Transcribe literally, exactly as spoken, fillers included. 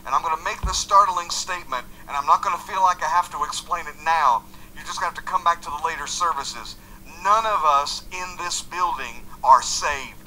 And I'm going to make this startling statement, and I'm not going to feel like I have to explain it now. You just have to come back to the later services. None of us in this building are saved.